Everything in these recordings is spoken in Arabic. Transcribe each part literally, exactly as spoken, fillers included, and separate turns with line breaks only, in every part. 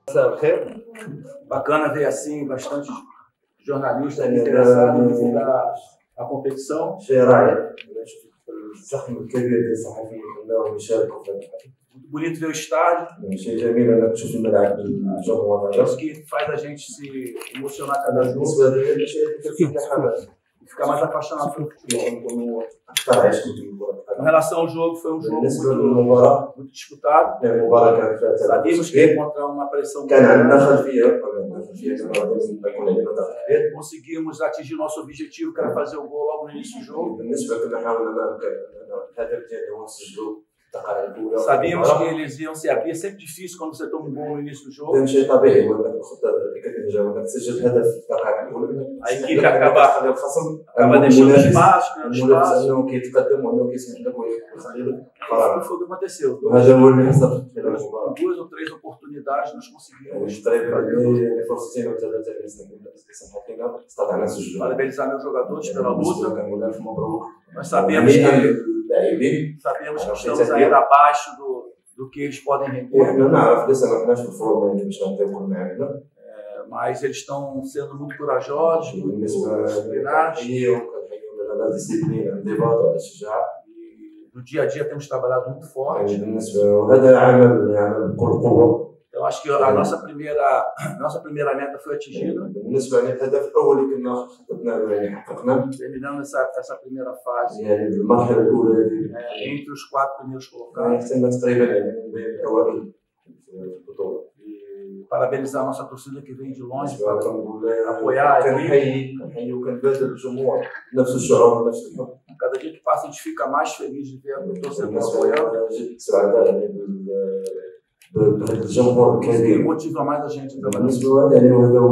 مساء الخير. Bacana ver assim bastante jornalistas interessados em divulgar a competição.
شيء رائع نشوف الزخم الكبير ديال الصحفيين انهم يشاركوا في الحدث.
Muito bonito ver o estádio.
شيء جميل انك تشوف الملعب بالجمهور هذا.
Isso que faz a gente se emocionar cada jogo.
بالنسبه لي الشيء اللي كيفتح الحماس.
Ficar mais apaixonado pelo futebol.
اكثر عشق بالكره.
Com relação ao jogo, foi um jogo
بالنسبه للمباراه
muito disputado.
المباراه كانت فيها
Sabíamos que ia encontrar uma pressão.
كان عندنا خلفيه خلفيه يكون عندنا ضغط كبير.
Conseguimos atingir nosso objetivo, que era fazer o gol logo no início do jogo.
بالنسبه كنا حاولنا الهدف ديالنا هو نسجلوا الدقائق الاولى.
Sabíamos que eles iam se abrir. É sempre difícil quando você toma um gol no início do jogo.
كان شيء طبيعي هو انك الخطه اللي كتنجح انك تسجل الهدف في الدقائق الاولى.
A equipe acaba
الخصم
acaba deixando espaço, criando espaço.
انه كيتقدم وانه كيسمح لك ويخلي لك
Foi o que aconteceu.
وهذا هو اللي حصل في المباراه.
Duas ou três oportunidades nós conseguimos.
فرصتين او ثلاثه اللي سمحت لنا استطعنا نسجلوا.
Parabenizar meus jogadores pela luta.
كنقول لهم مبروك.
Nós sabemos que sabemos que estamos ainda abaixo do do que eles podem render.
احنا نعرف لسه ما كناش في الفورم يعني باش نعطيكم المعلومه.
Mas eles estão sendo muito corajosos, muito disciplinados. E no dia a dia temos trabalhado muito forte. Eu acho que a nossa primeira, nossa primeira meta foi atingida. Terminando essa, essa primeira fase é, entre os quatro primeiros colocados. Parabenizar a nossa torcida que vem de longe para apoiar a equipe. Cada dia que passa a gente fica mais feliz de ver o torcedor apoiando. Isso motiva mais a gente a trabalhar.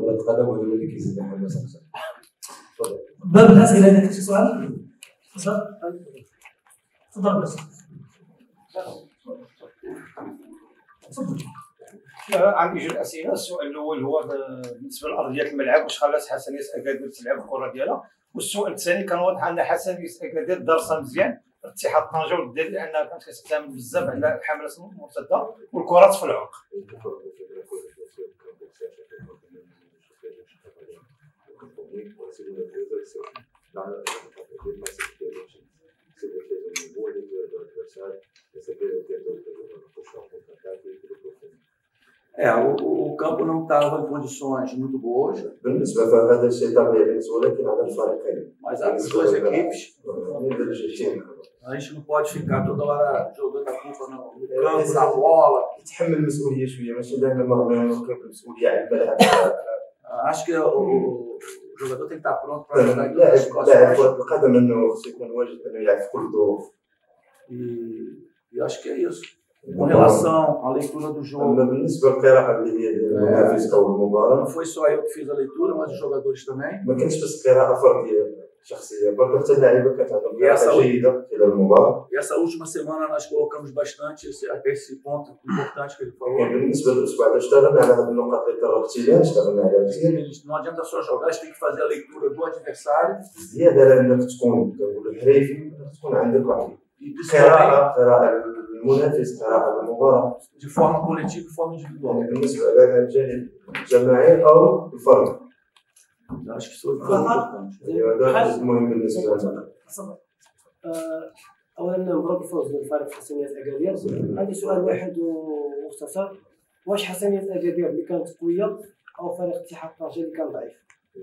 باب الأسئلة عندك شي سؤال؟ تفضل. تفضل بس. تفضل.
عندي جوج اسئله. السؤال الاول هو بالنسبه لارضيه الملعب، واش خلات حسنيه اكادير تلعب الكره ديالها؟ والسؤال الثاني كان واضح ان حسنيه اكادير دارسه مزيان اتحاد طنجه والدليل لانها كانت كتعتمد بزاف على الحملات المرتده والكرات في العمق.
É, o, o campo não estava em condições muito boas. Mas as duas equipes, a gente não pode ficar toda hora jogando a culpa no, no campo, na bola. Acho que o, o jogador tem que estar pronto para jogar em todas as situações. E eu acho que é isso. Com relação à leitura do jogo, não foi só eu que fiz a leitura, mas os jogadores também. E essa, e essa última semana nós colocamos bastante esse, esse ponto importante que ele falou. Não adianta só jogar, a gente tem que fazer a leitura do adversário. E
المنافس قراءة المباراة
de forma coletiva e forma individual.
بالنسبة لنا الجانب الجماعي أو الفردي.
acho que isso foi importante.
هذا مهم بالنسبة لنا.
أولا مبروك الفوز بالفريق حسنية أكادير. عندي سؤال واحد ومختصر، واش حسنية أكادير اللي كانت قوية أو فريق اتحاد طنجة اللي كان ضعيف؟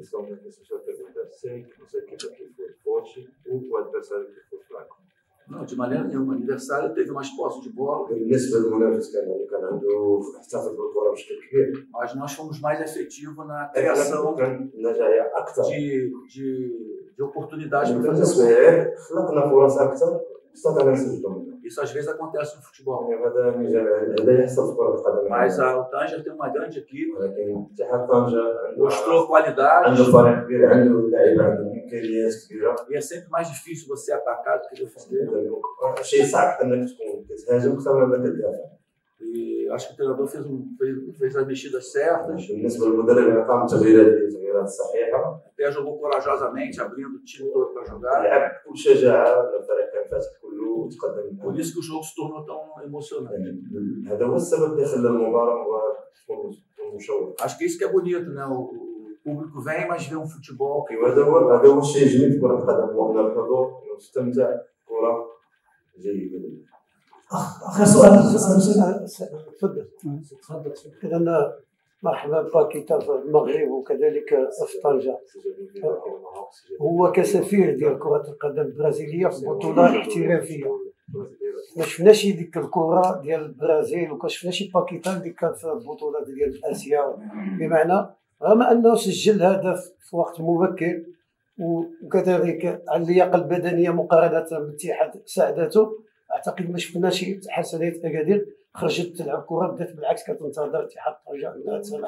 Não, de maneira nenhuma. O adversário teve mais posse de bola. Mas nós fomos mais efetivos na criação de, de, de oportunidades para fazer. Isso às vezes acontece no futebol. Mas a, o Tanger tem uma grande equipe, mostrou qualidade. E é sempre mais difícil você atacar do que defender. E acho que o treinador fez, um, fez, fez as mexidas certas. Até jogou corajosamente, abrindo o time todo para jogar.
وتقدم.
Por isso que o jogo se tornou tão emocionante.
يعني هذا هو السبب اللي خلى المباراه مباراه تكون مشوقه.
Acho que isso que é bonito, né? O público vem, mas vê um futebol que
وهذا هو هذا هو الشيء الجميل في كره القدم، وان الحضور نستمتع كره جيده.
اخر سؤال. تفضل. تفضل. اذا مرحبا باكيتا في المغرب وكذلك في طنجة. هو كسفير ديال كرة القدم البرازيلية في بطولة احترافية. ما شفناش ديك الكرة ديال البرازيل وما شفناش باكيتا اللي كان في البطولات ديال اسيا، بمعنى رغم انه سجل هدف في وقت مبكر وكذلك اللياقة البدنية مقارنة بالاتحاد ساعدته. اعتقد ما شفناش حسنية اكادير خرجت تلعب كره، بدات بالعكس كتنتظر اتحاد طنجة انها تسمح.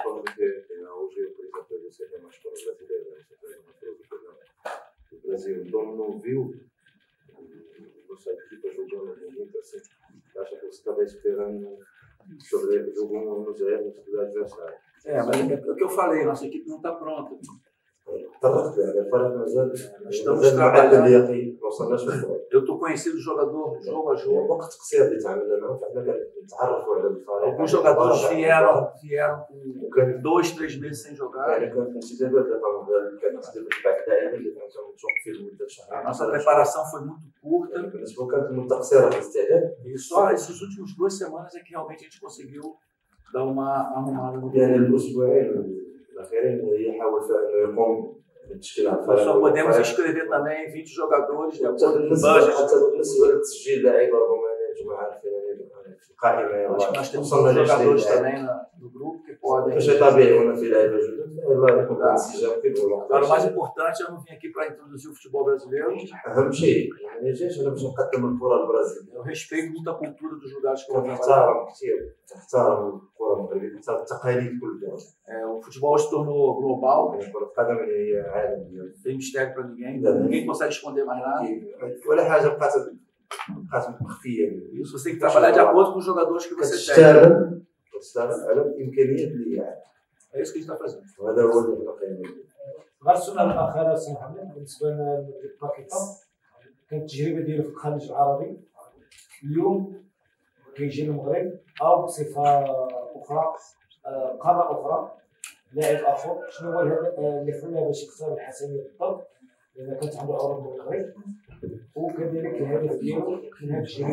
Brasil dominou, viu nossa equipa jogando muito assim. Acho que você estava esperando sobre jogando nos erros do adversário.
É, mas é o que eu falei, nossa equipe não está pronta.
طرقت يعني الفرق مازال
Estamos trabalhando.
ما وصلناش للفرق.
Eu estou conhecendo o jogador jogo a jogo.
وقت قصير اللي تعاملنا معه فاحنا نتعرفوا على الفريق.
Alguns jogadores vieram vieram com dois, três meses sem jogar.
يعني كانت انتدابات طبعا كانت انتدابات بعد دائما اللي كانت توقف في مده شهرين.
A nossa preparação foi muito curta.
بالنسبه كانت مده قصيره في الاستعداد.
E só essas últimas duas semanas é que realmente a gente conseguiu dar uma arrumada no
يعني الاسبوعين الاخيرين هي حاول فيها انه يقوم بالتشكيل على
الفريق. Nós só podemos inscrever também vinte jogadores de acordo com o
budget. حتى بالنسبه لتسجيل لاعيبه ربما جماعه عارفين في القائمه.
Nós temos jogadores também no grupo que podem.
شيء طبيعي هنا في لعيبه جدد الله يكون انسجام في الوقت.
Agora o mais importante eu não vim aqui para introduzir o futebol brasileiro.
اهم شيء يعني جيش انا باش نقدم الكره البرازيليه.
Eu respeito muito a cultura dos lugares que eu vou trabalhar.
تحترم كثير تحترم الكره المغربيه تحترم التقاليد كلها.
O futebol se tornou global.
كره القدم هي عالميه.
Não tem mistério para ninguém. Ninguém consegue esconder mais nada.
ولا حاجه بقات بقات مخفيه.
Isso você tem que trabalhar de acordo com os jogadores que você tem.
تشتغل تشتغل على الامكانيات اللي يعني.
É isso que a gente está fazendo.
وهذا هو اللي نقيم.
غير السؤال الاخر سي محمد بالنسبه لباكيتا، كانت التجربه ديالو في الخليج العربي، اليوم كيجي المغرب او بصفه اخرى قاره اخرى لاعب اخر، شنو هو اللي خلاه باش يختار الحسنيه بالضبط؟ لان كانت عنده عروض من المغرب وكذلك الهدف ديالو من هذا الشيء.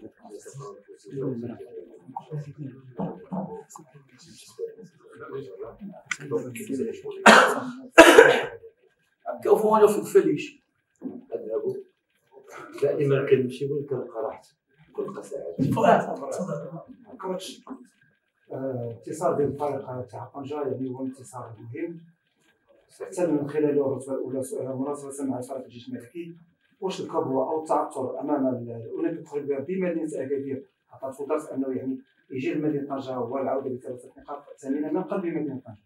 Porque eu vou onde eu fico feliz.
أذهب دائما كنمشي وين كنلقى راحتي كنلقى سعادتي.
كوتش اتصال ديال الفريق تاع طنجة يعني هو انتصار مهم حتى من خلاله الرتبه الاولى مناصفه مع الفريق الجيش الملكي. واش الكبوه او التعثر امام الاولمبيك المغربيه بمدينه اكادير عطات فرصه انه يعني يجي لمدينه طنجة والعوده بثلاثه نقاط ثمينه من قلب مدينه طنجة؟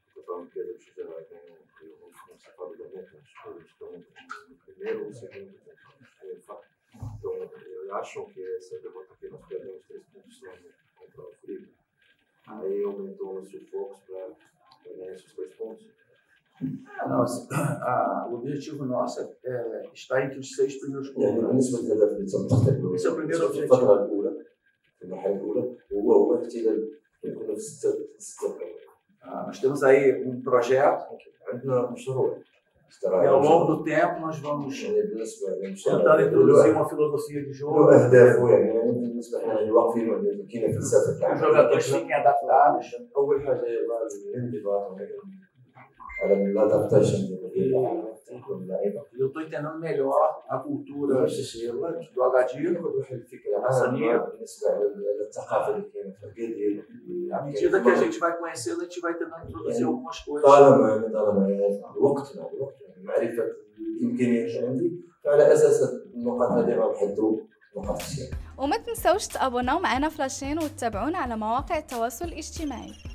Eu acho que essa derrota que nós perdemos três pontos contra o Frio aí aumentou nossos focos para ganhar esses três pontos.
Não, assim, a, o objetivo nosso é estar entre os seis primeiros
يعني بالنسبة للهدف اللي تم تحقيقه
Esse é o primeiro
في الفترة الأولى في المرحلة الأولى وهو هو احتلال يكون في ستة ستة.
Nós temos aí um projeto.
عندنا مشروع.
E ao longo do tempo nós vamos tentar introduzir uma filosofia de jogo.
أهدافه يعني بالنسبة لنا الواقفين واللي كاينة فلسفة.
Os jogadores fiquem adaptados.
أول حاجة يبغى الانضباط على الادابتيشن.
Eu estou entendendo melhor a cultura do Agadir, essa linha.
بالنسبة للثقافة اللي كاينة في الأكادير.
À medida que a gente vai conhecendo, a gente vai tentando introduzir algumas coisas.
طالما طالما الوقت مع الوقت معرفة الإمكانيات اللي عندي فعلى أساس النقاط هذه غنحددوا نقاط السير.
وما تنسوش تابوناو معنا في لاشين وتتابعونا على مواقع التواصل الاجتماعي.